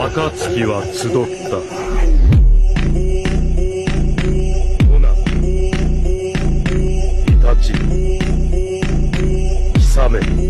暁は集った。オナ、イタチ、キサメ。